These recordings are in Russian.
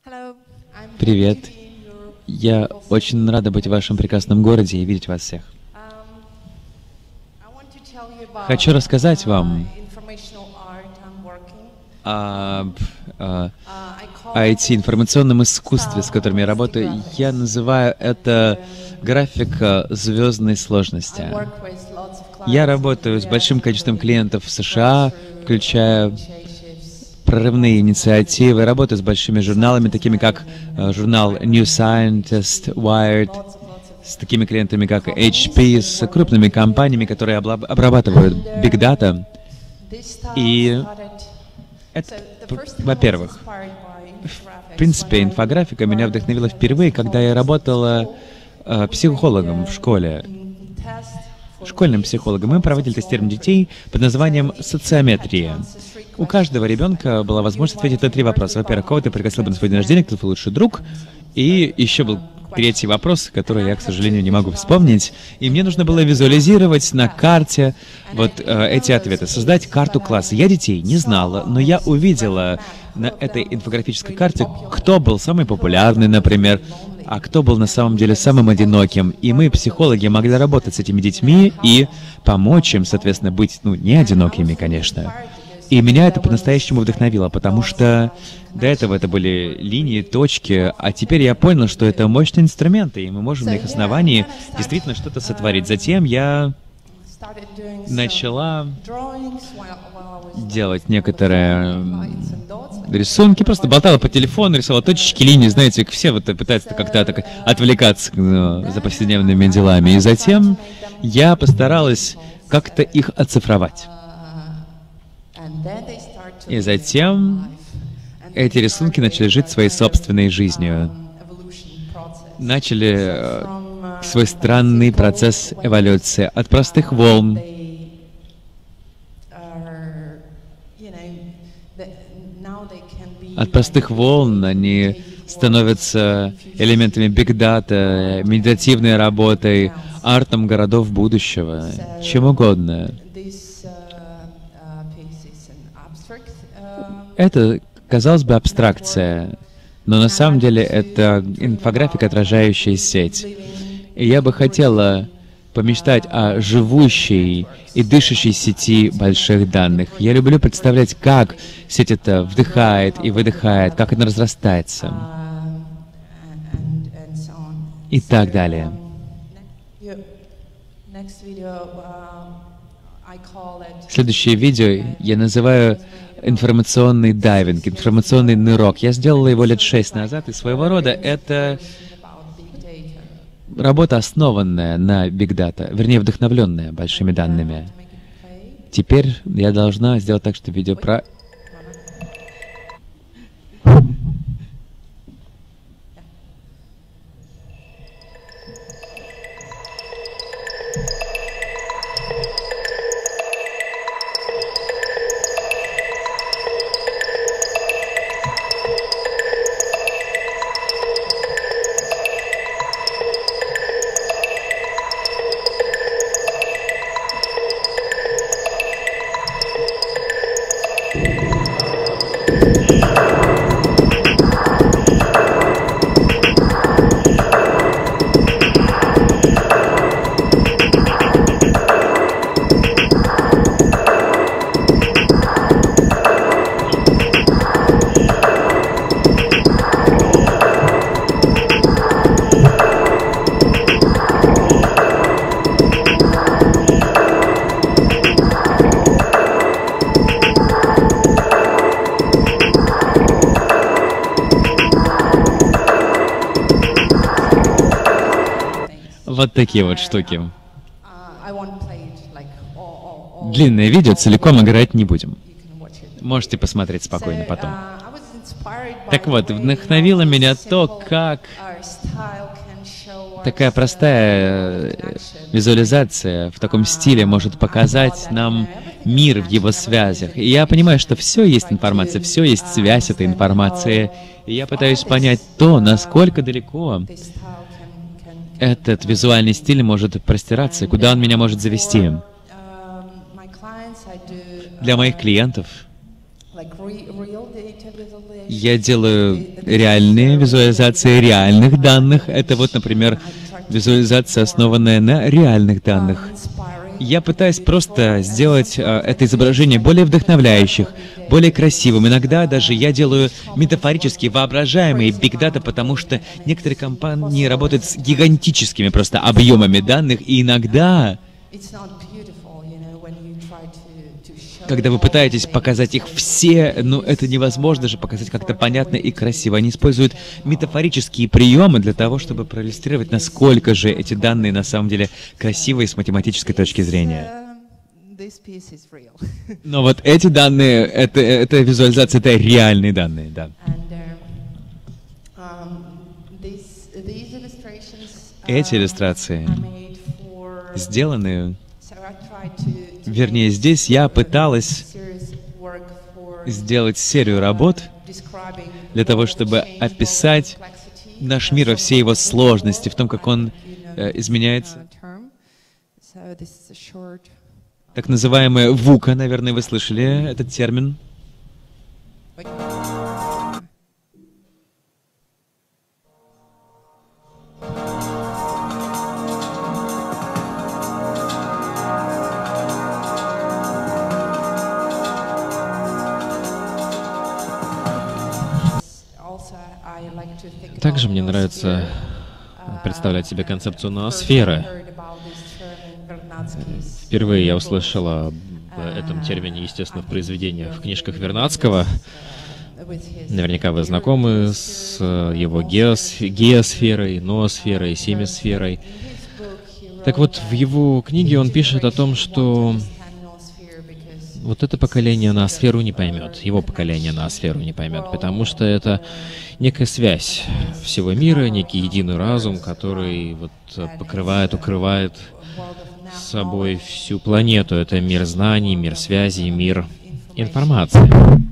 Hello, I'm happy Привет. to be in your Я beautiful очень city. рада быть в вашем прекрасном городе и видеть вас всех. I want to tell you about Хочу рассказать вам informational art I'm working. об I call IT, it информационном искусстве, с которым я style работаю. graphics. Я называю это графика звездной I сложности. work with lots of Я clients in работаю с Korea, большим количеством including клиентов в США, breakthrough включая initiatives. прорывные инициативы, работаю с большими журналами, такими как журнал New Scientist, Wired, с такими клиентами, как HP, с крупными компаниями, которые обрабатывают Big Data. This style И started- это, so the first style was во-первых, inspired by infographics в принципе, when I инфографика меня worked вдохновила as a впервые, когда я работала психологом в школе, школьным психологом. Мы проводили тестирование детей под названием «Социометрия». У каждого ребенка была возможность ответить на 3 вопроса. Во-первых, кого ты пригласил бы на свой день рождения, кто твой лучший друг? И еще был 3-й вопрос, который я, к сожалению, не могу вспомнить. И мне нужно было визуализировать на карте вот эти ответы, создать карту класса. Я детей не знала, но я увидела на этой инфографической карте, кто был самый популярный, например, а кто был на самом деле самым одиноким. И мы, психологи, могли работать с этими детьми и помочь им, соответственно, быть, не одинокими, конечно. И меня это по-настоящему вдохновило, потому что до этого это были линии, точки, а теперь я понял, что это мощные инструменты, и мы можем на их основании действительно что-то сотворить. Затем я начала делать некоторые рисунки, просто болтала по телефону, рисовала точечки, линии, знаете, все вот пытаются как-то так отвлекаться за повседневными делами. И затем я постаралась как-то их оцифровать. И затем эти рисунки начали жить своей собственной жизнью. Начали свой странный процесс эволюции от простых волн они становятся элементами Big Data, медитативной работой, артом городов будущего, чем угодно. Это, казалось бы, абстракция, но на самом деле это инфографика, отражающая сеть. И я бы хотела помечтать о живущей и дышащей сети больших данных. Я люблю представлять, как сеть это вдыхает и выдыхает, как она разрастается и так далее. Следующее видео я называю информационный дайвинг, информационный нырок. Я сделала его лет 6 назад, и своего рода это работа, основанная на Big Data, вернее, вдохновленная большими данными. Теперь я должна сделать так, что видео про... Вот такие вот штуки. Длинное видео целиком играть не будем. Можете посмотреть спокойно потом. Так вот, вдохновило меня то, как такая простая визуализация в таком стиле может показать нам мир в его связях. И я понимаю, что все есть информация, все есть связь этой информации. И я пытаюсь понять то, насколько далеко этот визуальный стиль может простираться, куда он меня может завести. Для моих клиентов Я делаю реальные визуализации реальных данных. Это вот, например, визуализация, основанная на реальных данных. Я пытаюсь просто сделать это изображение более вдохновляющим, более красивым. Иногда даже я делаю метафорически воображаемые биг-дата, потому что некоторые компании работают с гигантическими просто объемами данных, и иногда, когда вы пытаетесь показать их все, ну это невозможно же показать как-то понятно и красиво. Они используют метафорические приемы для того, чтобы проиллюстрировать, насколько же эти данные на самом деле красивые с математической точки зрения. Но вот эти данные, это визуализация, это реальные данные, да. Эти иллюстрации сделаны... Вернее, здесь я пыталась сделать серию работ для того, чтобы описать наш мир во всей его сложности, в том, как он изменяется. Так называемая ВУКа, наверное, вы слышали этот термин. Также мне нравится представлять себе концепцию ноосферы. Впервые я услышала об этом термине, естественно, в произведениях, в книжках Вернадского. Наверняка вы знакомы с его геосферой, ноосферой, семисферой. Так вот, в его книге он пишет о том, что вот это поколение ноосферу не поймет, его поколение ноосферу не поймет, потому что это некая связь всего мира, некий единый разум, который вот покрывает, укрывает собой всю планету. Это мир знаний, мир связей, мир информации.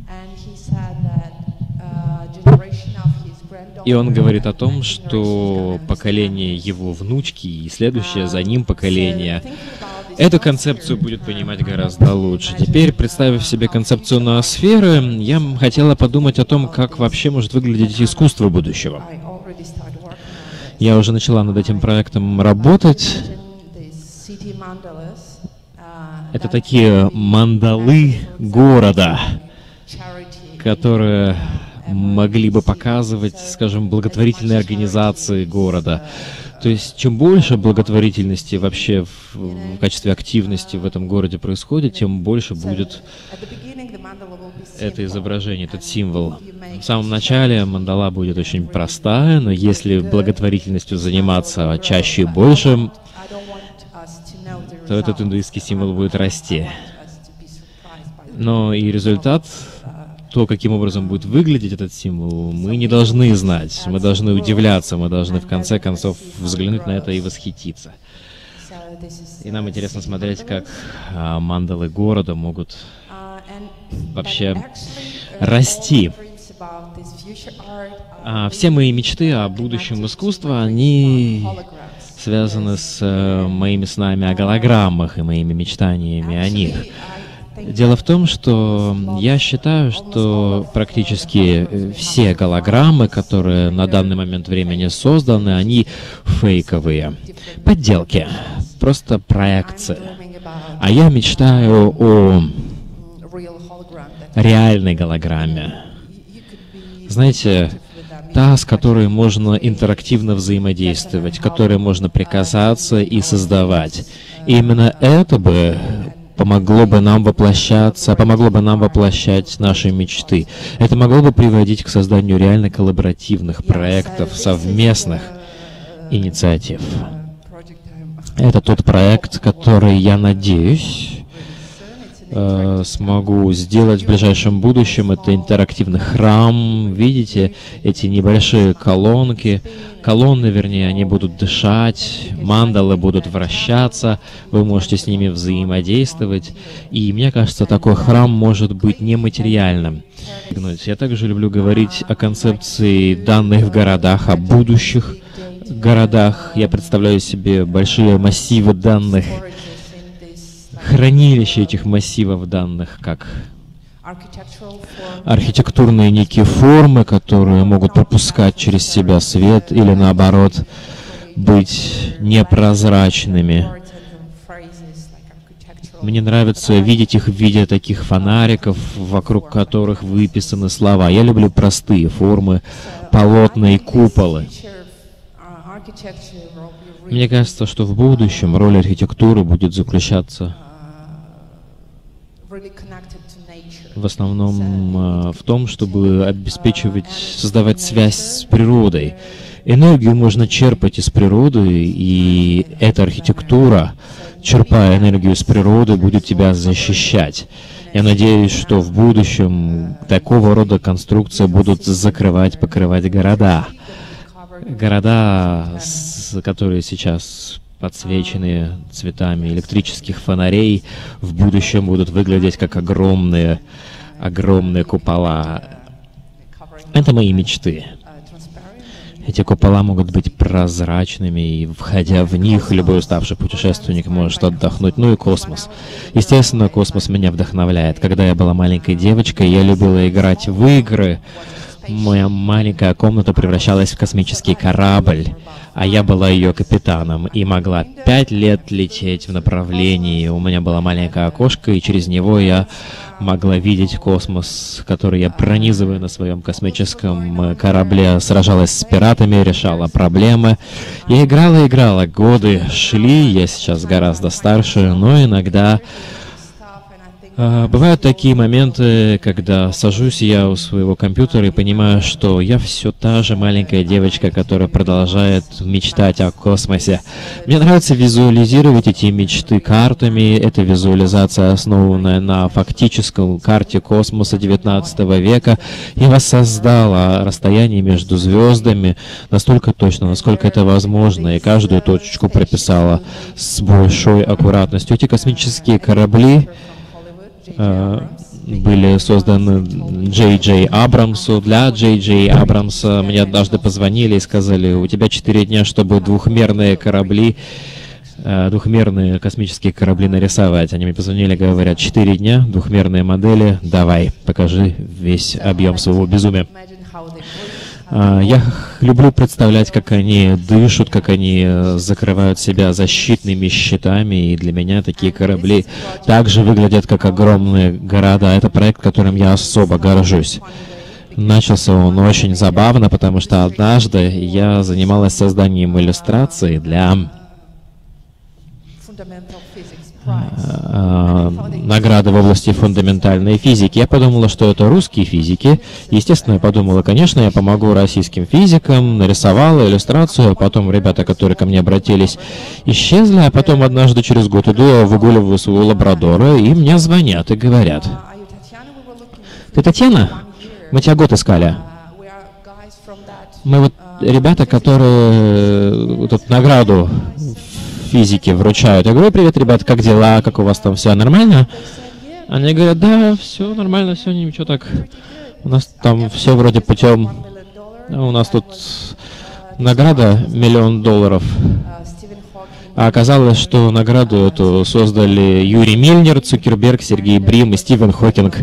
И он говорит о том, что поколение его внучки и следующее за ним поколение эту концепцию будет понимать гораздо лучше. Теперь, представив себе концепцию ноосферы, я хотела подумать о том, как вообще может выглядеть искусство будущего. Я уже начала над этим проектом работать. Это такие мандалы города, которые могли бы показывать, скажем, благотворительные организации города. То есть, чем больше благотворительности вообще в качестве активности в этом городе происходит, тем больше будет это изображение, этот символ. В самом начале мандала будет очень простая, но если благотворительностью заниматься чаще и больше, то этот индуистский символ будет расти. Но и результат, то, каким образом будет выглядеть этот символ, мы не должны знать. Мы должны удивляться, мы должны в конце концов взглянуть на это и восхититься. И нам интересно смотреть, как мандалы города могут вообще расти. Все мои мечты о будущем искусства, они связаны с моими снами о голограммах и моими мечтаниями о них. Дело в том, что я считаю, что практически все голограммы, которые на данный момент времени созданы, они фейковые, подделки, просто проекции. А я мечтаю о реальной голограмме. Знаете, та, с которой можно интерактивно взаимодействовать, которой можно прикасаться и создавать. И именно это бы помогло бы нам воплощать наши мечты. Это могло бы приводить к созданию реально коллаборативных проектов, совместных инициатив. Это тот проект, который, я надеюсь, смогу сделать в ближайшем будущем. Это интерактивный храм. Видите, эти небольшие колонны, вернее, они будут дышать, мандалы будут вращаться, вы можете с ними взаимодействовать. И мне кажется, такой храм может быть нематериальным. Я также люблю говорить о концепции данных в городах, о будущих городах. Я представляю себе большие массивы данных, хранилище этих массивов данных, как архитектурные некие формы, которые могут пропускать через себя свет или наоборот быть непрозрачными. Мне нравится видеть их в виде таких фонариков, вокруг которых выписаны слова. Я люблю простые формы, полотна и куполы. Мне кажется, что в будущем роль архитектуры будет заключаться в основном в том, чтобы обеспечивать, создавать связь с природой. Энергию можно черпать из природы, и эта архитектура, черпая энергию из природы, будет тебя защищать. Я надеюсь, что в будущем такого рода конструкции будут закрывать, покрывать города. Города, которые сейчас подсвечены цветами электрических фонарей, в будущем будут выглядеть как огромные купола. Это мои мечты. Эти купола могут быть прозрачными, и, входя в них, любой уставший путешественник может отдохнуть. Ну и космос. Естественно, космос меня вдохновляет. Когда я была маленькой девочкой, я любила играть в игры. Моя маленькая комната превращалась в космический корабль, а я была ее капитаном и могла 5 лет лететь в направлении. У меня было маленькое окошко, и через него я могла видеть космос, который я пронизываю на своем космическом корабле, сражалась с пиратами, решала проблемы. Я играла, годы шли, я сейчас гораздо старше, но иногда бывают такие моменты, когда сажусь я у своего компьютера и понимаю, что я все та же маленькая девочка, которая продолжает мечтать о космосе. Мне нравится визуализировать эти мечты картами. Это визуализация, основанная на фактической карте космоса 19 века. Я воссоздала расстояние между звездами настолько точно, насколько это возможно, и каждую точечку прописала с большой аккуратностью. Эти космические корабли были созданы Джей Джей Абрамсу. Для Джей Джей Абрамса мне однажды позвонили и сказали: у тебя 4 дня, чтобы двухмерные космические корабли нарисовать. Они мне позвонили, говорят: 4 дня, двухмерные модели, давай, покажи весь объем своего безумия. Я люблю представлять, как они дышат, как они закрывают себя защитными щитами, и для меня такие корабли также выглядят как огромные города. Это проект, которым я особо горжусь. Начался он очень забавно, потому что однажды я занималась созданием иллюстраций для награды в области фундаментальной физики. Я подумала, что это русские физики. Естественно, я подумала, конечно, я помогу российским физикам, нарисовала иллюстрацию, а потом ребята, которые ко мне обратились, исчезли, а потом однажды через год иду, я выгуливаю своего лабрадора, и мне звонят и говорят: ты Татьяна? Мы тебя год искали. Мы вот ребята, которые тут награду физики вручают. Я говорю: привет, ребят, как дела, как у вас там все нормально? Они говорят: да, все нормально, все ничего так. У нас там все вроде путем. У нас тут награда $1 миллион. А оказалось, что награду эту создали Юрий Мильнер, Цукерберг, Сергей Брин и Стивен Хокинг.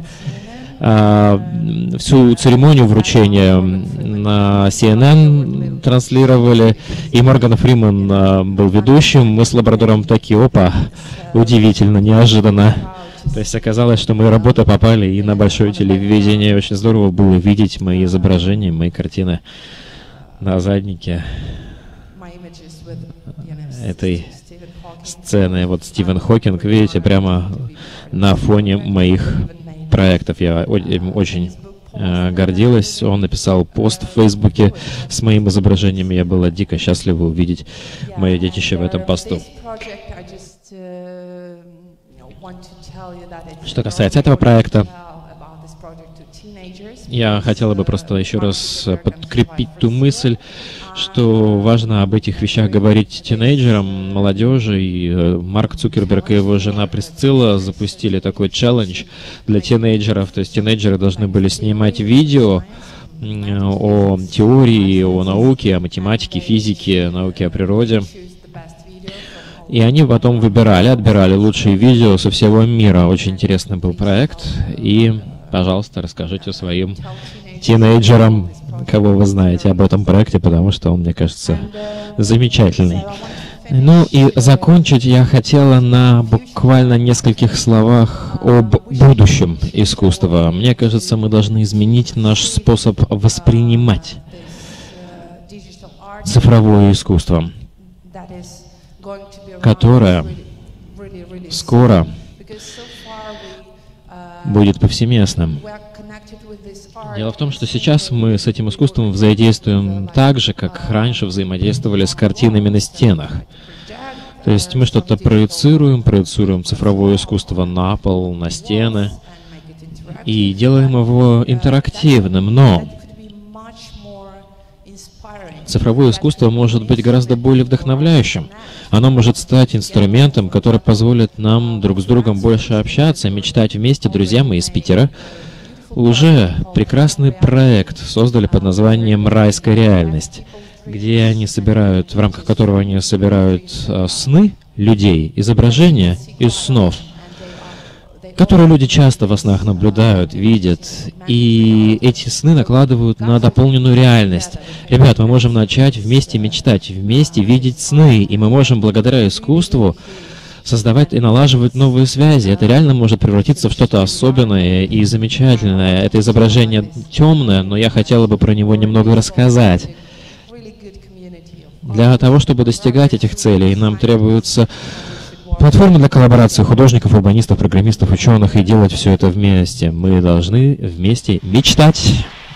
Всю церемонию вручения на CNN транслировали, и Морган Фриман был ведущим. Мы с лабрадором такие: опа, удивительно, неожиданно. То есть оказалось, что мои работы попали и на большое телевидение. Очень здорово было видеть мои изображения, мои картины на заднике этой сцены. Вот Стивен Хокинг, видите, прямо на фоне моих проектов. Я очень гордилась. Он написал пост в Фейсбуке с моим изображением. Я была дико счастлива увидеть мое детище в этом посту. Что касается этого проекта, я хотела бы просто еще раз подкрепить ту мысль, что важно об этих вещах говорить тинейджерам, молодежи. И Марк Цукерберг и его жена Присцилла запустили такой челлендж для тинейджеров. То есть тинейджеры должны были снимать видео о теории, о науке, о математике, физике, науке о природе. И они потом отбирали лучшие видео со всего мира. Очень интересный был проект. И Пожалуйста, расскажите своим тинейджерам, кого вы знаете об этом проекте, потому что он, мне кажется, замечательный. Ну и закончить я хотела на буквально нескольких словах об будущем искусства. Мне кажется, мы должны изменить наш способ воспринимать цифровое искусство, которое скоро будет повсеместным. Дело в том, что сейчас мы с этим искусством взаимодействуем так же, как раньше взаимодействовали с картинами на стенах. То есть мы что-то проецируем цифровое искусство на пол, на стены, и делаем его интерактивным, но цифровое искусство может быть гораздо более вдохновляющим. Оно может стать инструментом, который позволит нам друг с другом больше общаться, мечтать вместе. Друзья мои из Питера уже прекрасный проект создали под названием «Райская реальность», где они собирают, в рамках которого они собирают сны людей, изображения из снов, которые люди часто во снах наблюдают, видят, и эти сны накладывают на дополненную реальность. Ребят, мы можем начать вместе мечтать, вместе видеть сны, и мы можем благодаря искусству создавать и налаживать новые связи. Это реально может превратиться в что-то особенное и замечательное. Это изображение темное, но я хотела бы про него немного рассказать. Для того, чтобы достигать этих целей, нам требуется платформа для коллаборации художников, урбанистов, программистов, ученых, и делать все это вместе. Мы должны вместе мечтать.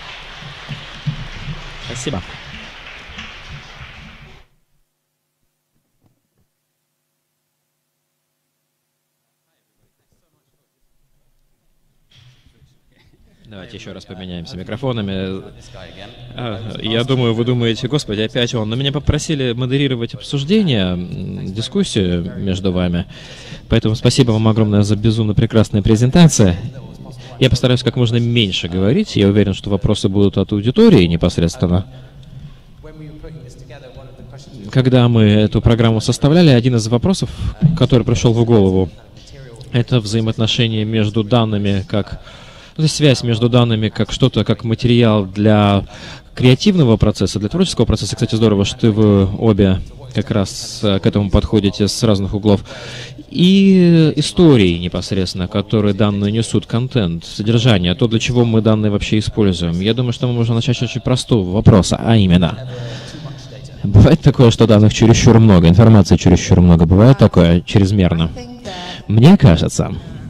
Спасибо. Давайте еще раз поменяемся микрофонами. Я думаю, вы думаете, господи, опять он. Но меня попросили модерировать обсуждение, дискуссию между вами. Поэтому спасибо вам огромное за безумно прекрасные презентации. Я постараюсь как можно меньше говорить. Я уверен, что вопросы будут от аудитории непосредственно. Когда мы эту программу составляли, один из вопросов, который пришел в голову, это взаимоотношения между данными как... То есть связь между данными как что-то, как материал для креативного процесса, для творческого процесса. Кстати, здорово, что вы обе как раз к этому подходите с разных углов. И истории непосредственно, которые данные несут, контент, содержание, то, для чего мы данные вообще используем. Я думаю, что мы можем начать с очень простого вопроса, а именно... Бывает такое, что данных чересчур много, информации чересчур много. Бывает такое чрезмерно? Мне кажется...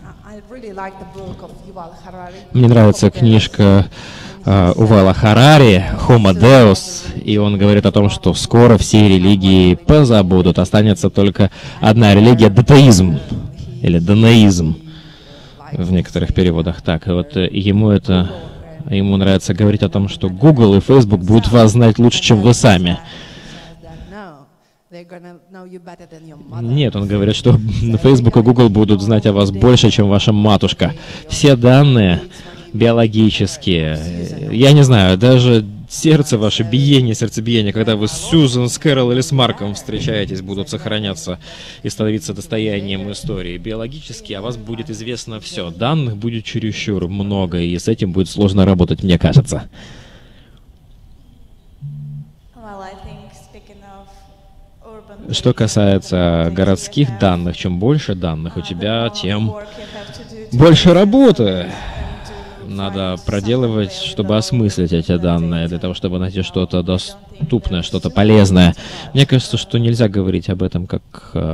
Мне нравится книжка Увала Харари «Homo Deus», и он говорит о том, что скоро все религии позабудут, останется только одна религия — датаизм, или данаизм в некоторых переводах. Так, и вот ему нравится говорить о том, что Google и Facebook будут вас знать лучше, чем вы сами. Нет, он говорит, что Facebook и Google будут знать о вас больше, чем ваша матушка. Все данные биологические, я не знаю, даже сердце ваше, сердцебиение, когда вы с Сьюзан, с Кэрол или с Марком встречаетесь, будут сохраняться и становиться достоянием истории. Биологически о вас будет известно все. Данных будет чересчур много, и с этим будет сложно работать, мне кажется. Что касается городских данных, чем больше данных у тебя, тем больше работы надо проделывать, чтобы осмыслить эти данные, для того, чтобы найти что-то доступное, что-то полезное. Мне кажется, что нельзя говорить об этом как...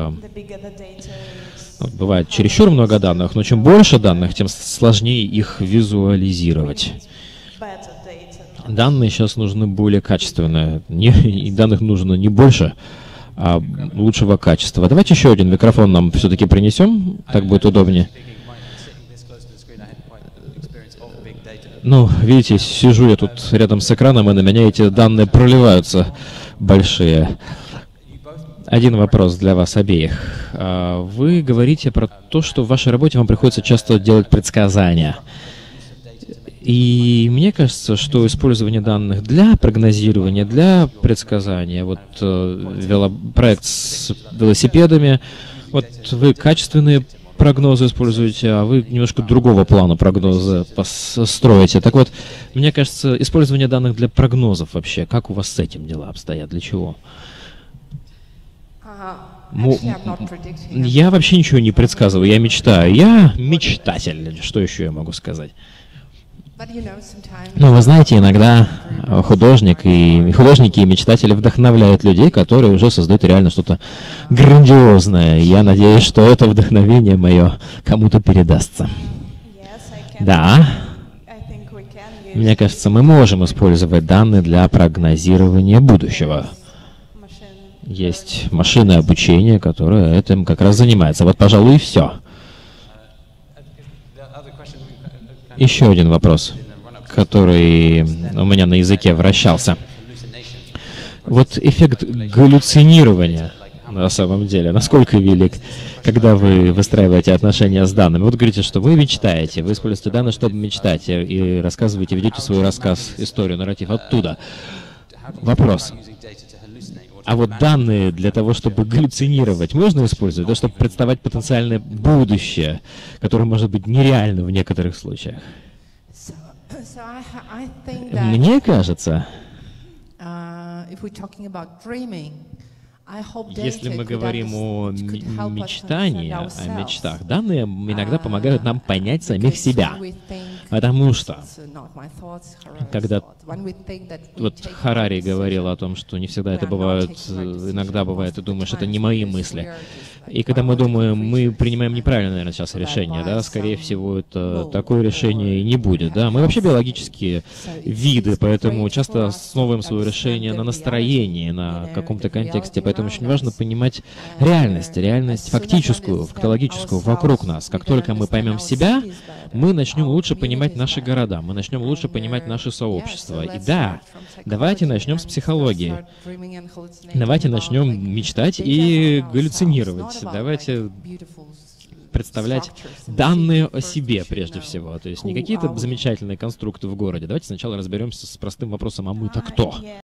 бывает чересчур много данных, но чем больше данных, тем сложнее их визуализировать. Данные сейчас нужны более качественные, и данных нужно не больше, а лучшего качества. Давайте еще один микрофон нам все-таки принесем, так будет удобнее. Ну, видите, сижу я тут рядом с экраном, и на меня эти данные проливаются большие. Один вопрос для вас обеих. Вы говорите про то, что в вашей работе вам приходится часто делать предсказания. И мне кажется, что использование данных для прогнозирования, для предсказания, вот проект с велосипедами, вот вы качественные прогнозы используете, а вы немножко другого плана прогноза строите. Так вот, мне кажется, использование данных для прогнозов вообще, как у вас с этим дела обстоят, для чего? Я вообще ничего не предсказываю, я мечтаю. Я мечтатель, что еще я могу сказать? Ну, вы знаете, иногда художники и мечтатели вдохновляют людей, которые уже создают реально что-то грандиозное. Я надеюсь, что это вдохновение мое кому-то передастся. Да. Мне кажется, мы можем использовать данные для прогнозирования будущего. Есть машинное обучение, которое этим как раз занимается. Вот, пожалуй, и все. Еще один вопрос, который у меня на языке вращался. Вот эффект галлюцинирования на самом деле, насколько велик, когда вы выстраиваете отношения с данными? Вот говорите, что вы мечтаете, вы используете данные, чтобы мечтать, и рассказываете, ведете свой рассказ, историю, нарратив оттуда. Вопрос. А вот данные для того, чтобы галлюцинировать, можно использовать, да, чтобы представать потенциальное будущее, которое может быть нереально в некоторых случаях? Мне кажется, если мы говорим о мечтании, о мечтах, данные иногда помогают нам понять самих себя. Потому что, когда вот Харари говорил о том, что не всегда это бывает, иногда бывает, ты думаешь, это не мои мысли. И когда мы думаем, мы принимаем неправильное, наверное, сейчас решение, да, скорее всего, это такое решение и не будет, да. Мы вообще биологические виды, поэтому часто основываем свое решение на настроении, на каком-то контексте, поэтому очень важно понимать реальность фактическую, фактологическую вокруг нас. Как только мы поймем себя, мы начнем лучше понимать наши города, мы начнем лучше понимать наши сообщества. И да, давайте начнем с психологии. Давайте начнем мечтать и галлюцинировать. Давайте представлять данные о себе прежде всего. То есть не какие-то замечательные конструкты в городе. Давайте сначала разберемся с простым вопросом, а мы-то кто?